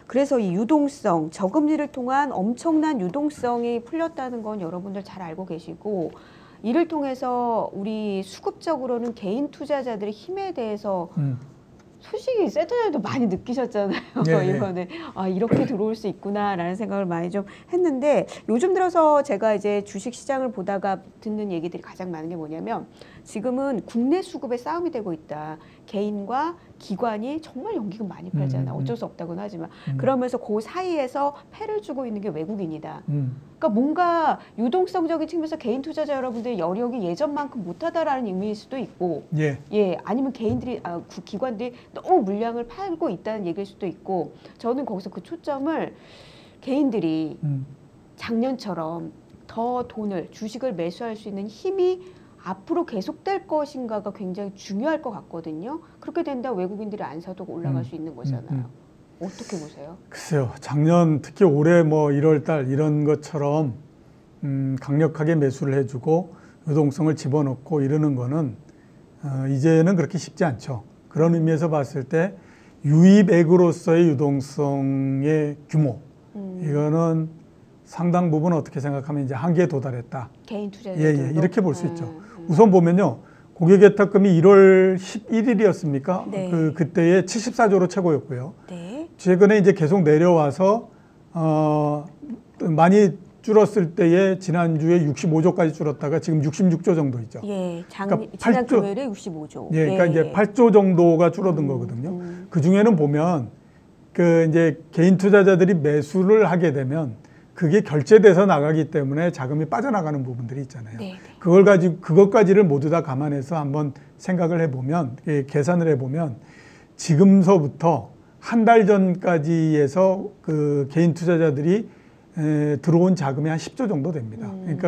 그래서 이 유동성, 저금리를 통한 엄청난 유동성이 풀렸다는 건 여러분들 잘 알고 계시고, 이를 통해서 우리 수급적으로는 개인 투자자들의 힘에 대해서 솔직히 세토나도 많이 느끼셨잖아요. 예, 이거는 아, 이렇게 들어올 수 있구나라는 생각을 많이 좀 했는데, 요즘 들어서 제가 이제 주식 시장을 보다가 듣는 얘기들이 가장 많은 게 뭐냐면, 지금은 국내 수급의 싸움이 되고 있다. 개인과 기관이 정말 연기금 많이 팔잖아. 어쩔 수 없다고는 하지만 그러면서 그 사이에서 패를 주고 있는 게 외국인이다. 그러니까 뭔가 유동성적인 측면에서 개인 투자자 여러분들의 여력이 예전만큼 못하다라는 의미일 수도 있고, 예, 아니면 개인들이 기관들이 너무 물량을 팔고 있다는 얘기일 수도 있고, 저는 거기서 그 초점을 개인들이 작년처럼 더 돈을 주식을 매수할 수 있는 힘이 앞으로 계속될 것인가가 굉장히 중요할 것 같거든요. 그렇게 된다면 외국인들이 안 사도 올라갈 수 있는 거잖아요. 어떻게 보세요? 글쎄요. 작년 특히 올해 뭐 1월 달 이런 것처럼 강력하게 매수를 해주고 유동성을 집어넣고 이러는 거는 이제는 그렇게 쉽지 않죠. 그런 의미에서 봤을 때 유입액으로서의 유동성의 규모, 이거는 상당 부분 어떻게 생각하면 이제 한계에 도달했다. 개인 투자자들도? 예, 이렇게 볼 수 있죠. 우선 보면요. 고객예탁금이 1월 11일이었습니까? 네. 그때의 74조로 최고였고요. 네. 최근에 이제 계속 내려와서 많이 줄었을 때에 지난주에 65조까지 줄었다가 지금 66조 정도 있죠. 예, 그러니까 지난 금요일에 65조. 예, 그러니까 이제 8조 정도가 줄어든 거거든요. 그 중에는 보면 그 이제 개인 투자자들이 매수를 하게 되면 그게 결제돼서 나가기 때문에 자금이 빠져나가는 부분들이 있잖아요. 네. 그것까지를 모두 다 감안해서 한번 생각을 해보면, 계산을 해보면 지금서부터 한 달 전까지 해서 그 개인 투자자들이 들어온 자금이 한 10조 정도 됩니다. 그러니까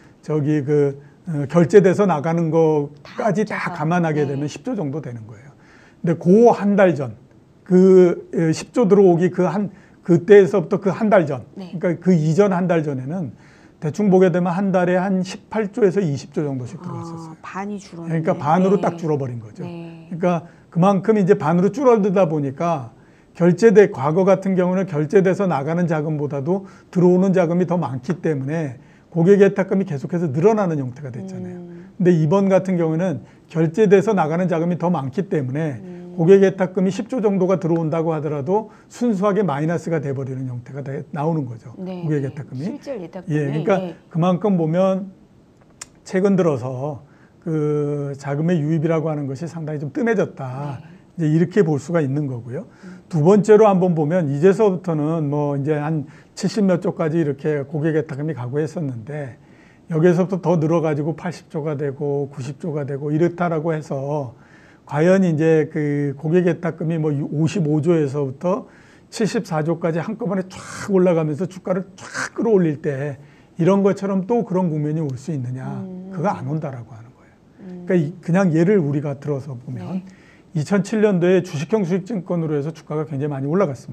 결제돼서 나가는 것까지 다 감안하게 되면 10조 정도 되는 거예요. 근데 그 한 달 전, 그 10조 들어오기 그때에서부터 그 한 달 전, 그러니까 그 이전 한 달 전에는 대충 보게 되면 한 달에 한 18조에서 20조 정도씩 들어갔었어요. 반이 줄었네. 그러니까 반으로 딱 줄어버린 거죠. 그러니까 그만큼 이제 반으로 줄어들다 보니까 과거 같은 경우는 결제돼서 나가는 자금보다도 들어오는 자금이 더 많기 때문에 고객예탁금이 계속해서 늘어나는 형태가 됐잖아요. 근데 이번 같은 경우는 결제돼서 나가는 자금이 더 많기 때문에 고객예탁금이 10조 정도가 들어온다고 하더라도 순수하게 마이너스가 돼버리는 형태가 나오는 거죠. 네. 고객예탁금이. 실질 예탁금이. 예, 그러니까 그만큼 보면 최근 들어서 그 자금의 유입이라고 하는 것이 상당히 좀 뜸해졌다. 이제 이렇게 볼 수가 있는 거고요. 두 번째로 한번 보면 이제서부터는 뭐 이제 한 70몇 조까지 이렇게 고객예탁금이 가고 했었는데 여기에서부터 더 늘어가지고 80조가 되고 90조가 되고 이렇다라고 해서 과연 이제 그 고객예탁금이 뭐 55조에서부터 74조까지 한꺼번에 쫙 올라가면서 주가를 쫙 끌어올릴 때 이런 것처럼 또 그런 국면이 올 수 있느냐. 그거 안 온다라고 하는 거예요. 그러니까 그냥 예를 우리가 들어서 보면 2007년도에 주식형 수익증권으로 해서 주가가 굉장히 많이 올라갔습니다.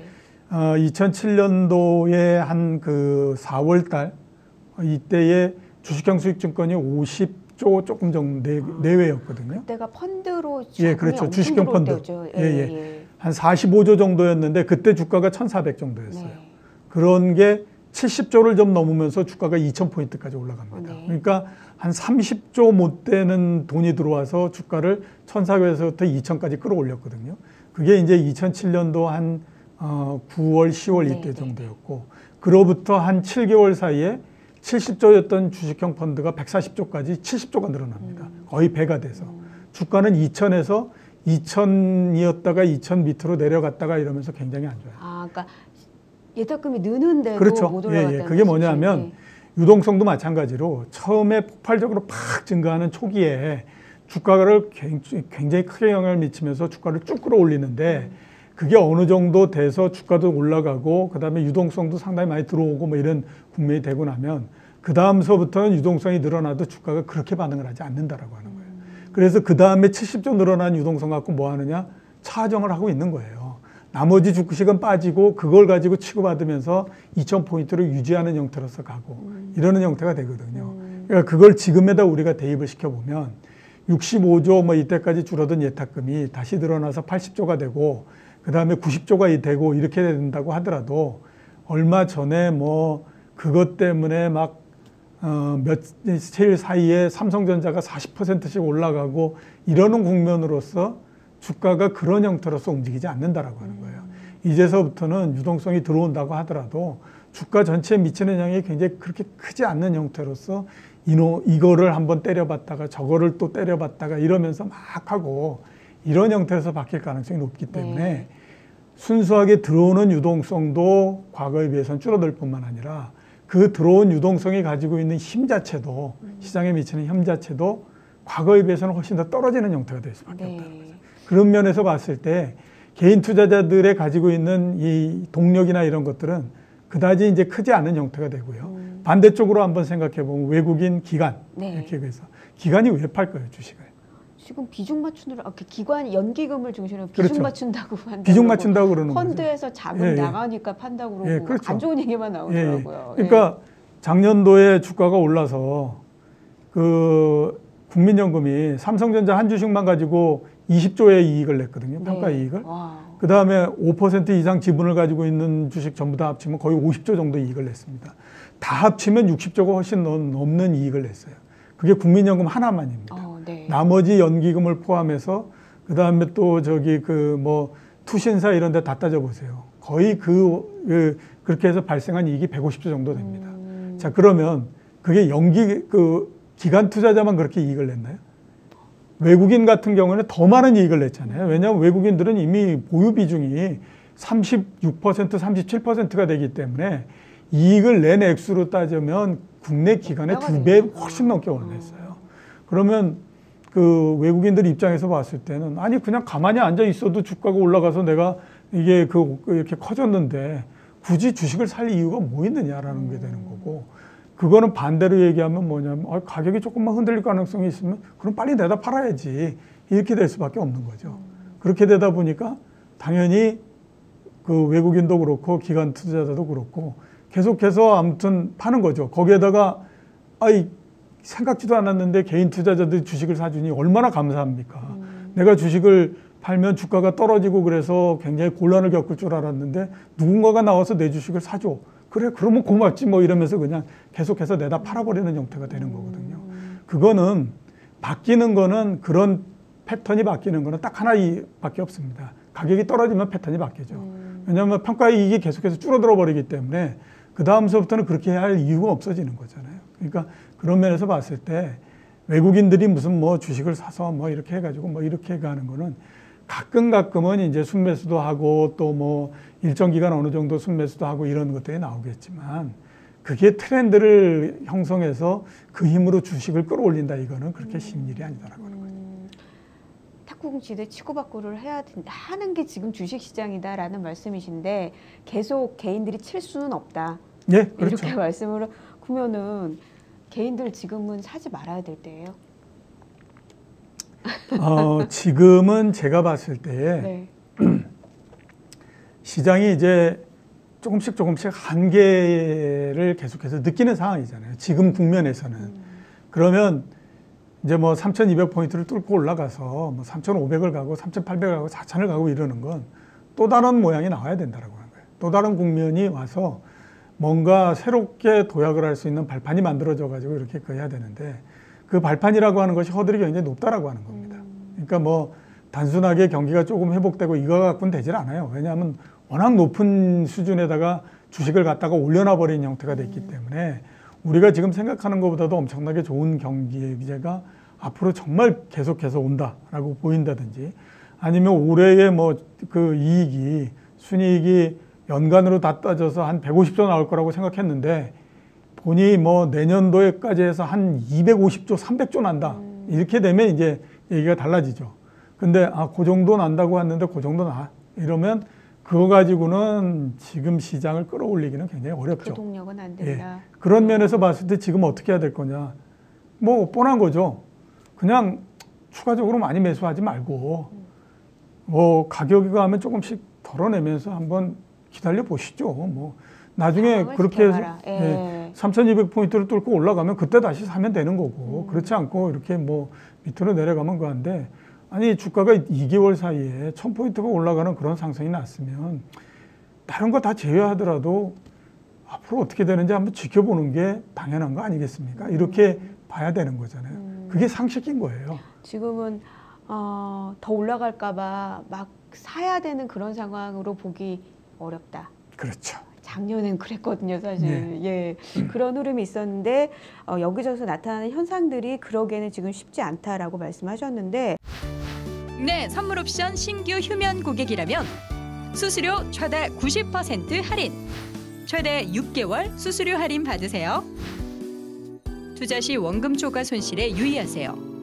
2007년도에 한 그 4월 달 이때에 주식형 수익증권이 50조 조금 정도 내외였거든요. 그때가 펀드로 예, 그렇죠. 주식형 펀드. 한 45조 정도였는데 그때 주가가 1,400 정도였어요. 그런 게 70조를 좀 넘으면서 주가가 2,000포인트까지 올라갑니다. 그러니까 한 30조 못 되는 돈이 들어와서 주가를 1,400에서부터 2,000까지 끌어올렸거든요. 그게 이제 2007년도 한 9월, 10월 이때 정도였고, 그로부터 한 7개월 사이에 70조였던 주식형 펀드가 140조까지 70조가 늘어납니다. 거의 배가 돼서. 주가는 2,000에서 2,000이었다가 2,000 밑으로 내려갔다가 이러면서 굉장히 안 좋아요. 그러니까 예탁금이 느는데도 그렇죠. 못 올라갔다는 그게 뭐냐면 유동성도 마찬가지로 처음에 폭발적으로 팍 증가하는 초기에 주가를 굉장히 크게 영향을 미치면서 주가를 쭉 끌어올리는데 그게 어느 정도 돼서 주가도 올라가고 그다음에 유동성도 상당히 많이 들어오고 뭐 이런 국면이 되고 나면 그 다음서부터는 유동성이 늘어나도 주가가 그렇게 반응을 하지 않는다라고 하는 거예요. 그래서 그 다음에 70조 늘어난 유동성 갖고 뭐 하느냐? 차정을 하고 있는 거예요. 나머지 주식은 빠지고 그걸 가지고 치고받으면서 2,000포인트를 유지하는 형태로서 가고 이러는 형태가 되거든요. 그러니까 그걸 지금에다 우리가 대입을 시켜보면 65조 뭐 이때까지 줄어든 예탁금이 다시 늘어나서 80조가 되고 그다음에 90조가 되고 이렇게 된다고 하더라도 얼마 전에 뭐 그것 때문에 막 며칠 사이에 삼성전자가 40%씩 올라가고 이러는 국면으로서 주가가 그런 형태로서 움직이지 않는다라고 하는 거예요. 이제서부터는 유동성이 들어온다고 하더라도 주가 전체에 미치는 영향이 굉장히 그렇게 크지 않는 형태로서 이거를 한번 때려봤다가 저거를 또 때려봤다가 이러면서 막 하고 이런 형태에서 바뀔 가능성이 높기 때문에 네. 순수하게 들어오는 유동성도 과거에 비해서는 줄어들 뿐만 아니라 그 들어온 유동성이 가지고 있는 힘 자체도 시장에 미치는 힘 자체도 과거에 비해서는 훨씬 더 떨어지는 형태가 될 수밖에 네. 없다는 거죠. 그런 면에서 봤을 때 개인 투자자들의 가지고 있는 이 동력이나 이런 것들은 그다지 이제 크지 않은 형태가 되고요. 반대쪽으로 한번 생각해 보면 외국인 기관 네. 이렇게 해서 기관이 왜 팔까요, 주식을? 지금 비중 맞추느라 기관 연기금을 중심으로 비중 그렇죠. 맞춘다고 한다고 비중 맞춘다고 그러는 거죠. 펀드에서 자금 예, 예. 나가니까 판다고 그러고 예, 그렇죠. 안 좋은 얘기만 예, 나오더라고요. 예. 그러니까 작년도에 주가가 올라서 그 국민연금이 삼성전자 한 주식만 가지고 20조의 이익을 냈거든요. 평가 네. 이익을. 와. 그 다음에 5% 이상 지분을 가지고 있는 주식 전부 다 합치면 거의 50조 정도 이익을 냈습니다. 다 합치면 60조가 훨씬 넘는 이익을 냈어요. 그게 국민연금 하나만입니다. 네. 나머지 연기금을 포함해서 그 다음에 또 저기 그 뭐 투신사 이런 데 다 따져보세요. 거의 그렇게 해서 발생한 이익이 150조 정도 됩니다. 자, 그러면 그게 기관 투자자만 그렇게 이익을 냈나요? 외국인 같은 경우는 더 많은 이익을 냈잖아요. 왜냐하면 외국인들은 이미 보유 비중이 36%, 37%가 되기 때문에 이익을 낸 액수로 따지면 국내 기관의 2배 훨씬 넘게 올랐어요. 그러면 그 외국인들 입장에서 봤을 때는 아니 그냥 가만히 앉아 있어도 주가가 올라가서 내가 이게 이렇게 커졌는데 굳이 주식을 살 이유가 뭐 있느냐라는 게 되는 거고, 그거는 반대로 얘기하면 뭐냐면 가격이 조금만 흔들릴 가능성이 있으면 그럼 빨리 내다 팔아야지 이렇게 될 수밖에 없는 거죠. 그렇게 되다 보니까 당연히 그 외국인도 그렇고 기관 투자자도 그렇고 계속해서 아무튼 파는 거죠. 거기에다가 생각지도 않았는데 개인 투자자들이 주식을 사주니 얼마나 감사합니까. 내가 주식을 팔면 주가가 떨어지고 그래서 굉장히 곤란을 겪을 줄 알았는데 누군가가 나와서 내 주식을 사줘. 그래, 그러면 고맙지 뭐 이러면서 그냥 계속해서 내다 팔아버리는 형태가 되는 거거든요. 그거는 바뀌는 거는 그런 패턴이 바뀌는 거는 딱 하나밖에 없습니다. 가격이 떨어지면 패턴이 바뀌죠. 왜냐하면 평가 이익이 계속해서 줄어들어 버리기 때문에 그 다음서부터는 그렇게 할 이유가 없어지는 거잖아요. 그러니까 그런 면에서 봤을 때 외국인들이 무슨 뭐 주식을 사서 뭐 이렇게 해가지고 뭐 이렇게 가는 거는 가끔은 이제 순매수도 하고 또 뭐 일정 기간 어느 정도 순매수도 하고 이런 것들이 나오겠지만 그게 트렌드를 형성해서 그 힘으로 주식을 끌어올린다, 이거는 그렇게 쉬운 일이 아니다라고 하는 거죠. 탁구공시대 치고받고를 해야 된다 하는 게 지금 주식시장이다라는 말씀이신데 계속 개인들이 칠 수는 없다. 예, 그렇죠. 이렇게 말씀을 그러면은 개인들 지금은 사지 말아야 될 때예요. 지금은 제가 봤을 때에 네. 시장이 이제 조금씩 한계를 계속해서 느끼는 상황이잖아요. 지금 국면에서는. 그러면 이제 뭐 3,200포인트를 뚫고 올라가서 뭐 3,500을 가고 3,800을 가고 4,000을 가고 이러는 건 또 다른 모양이 나와야 된다라고 하는 거예요. 또 다른 국면이 와서 뭔가 새롭게 도약을 할 수 있는 발판이 만들어져 가지고 이렇게 해야 되는데 그 발판이라고 하는 것이 허들이 굉장히 높다라고 하는 겁니다. 그러니까 뭐 단순하게 경기가 조금 회복되고 이거 갖고는 되질 않아요. 왜냐하면 워낙 높은 수준에다가 주식을 갖다가 올려놔 버린 형태가 됐기 때문에 우리가 지금 생각하는 것보다도 엄청나게 좋은 경기가 앞으로 정말 계속해서 온다라고 보인다든지, 아니면 올해의 뭐 그 이익이 순이익이 연간으로 다 따져서 한 150조 나올 거라고 생각했는데 보니 뭐 내년도에까지 해서 한 250조, 300조 난다. 이렇게 되면 이제 얘기가 달라지죠. 근데 그 정도 난다고 했는데 그 정도 나 이러면 그거 가지고는 지금 시장을 끌어올리기는 굉장히 어렵죠. 그 동력은 안 된다. 예. 그런 면에서 봤을 때 지금 어떻게 해야 될 거냐. 뭐 뻔한 거죠. 그냥 추가적으로 많이 매수하지 말고 뭐 가격이 가면 조금씩 덜어내면서 한번 기다려 보시죠. 뭐 나중에 그렇게 해서 예. 3,200포인트를 뚫고 올라가면 그때 다시 사면 되는 거고, 그렇지 않고 이렇게 뭐 밑으로 내려가면 그한데 아니 주가가 2개월 사이에 1000포인트가 올라가는 그런 상승이 났으면 다른 거 다 제외하더라도 앞으로 어떻게 되는지 한번 지켜보는 게 당연한 거 아니겠습니까? 이렇게 봐야 되는 거잖아요. 그게 상식인 거예요. 지금은 더 올라갈까봐 막 사야 되는 그런 상황으로 보기 어렵다. 그렇죠. 작년엔 그랬거든요, 사실. 네. 예, 그런 흐름이 있었는데 여기저기서 나타나는 현상들이 그러기에는 지금 쉽지 않다라고 말씀하셨는데. 네, 선물 옵션 신규 휴면 고객이라면 수수료 최대 90% 할인, 최대 6개월 수수료 할인 받으세요. 투자 시 원금 초과 손실에 유의하세요.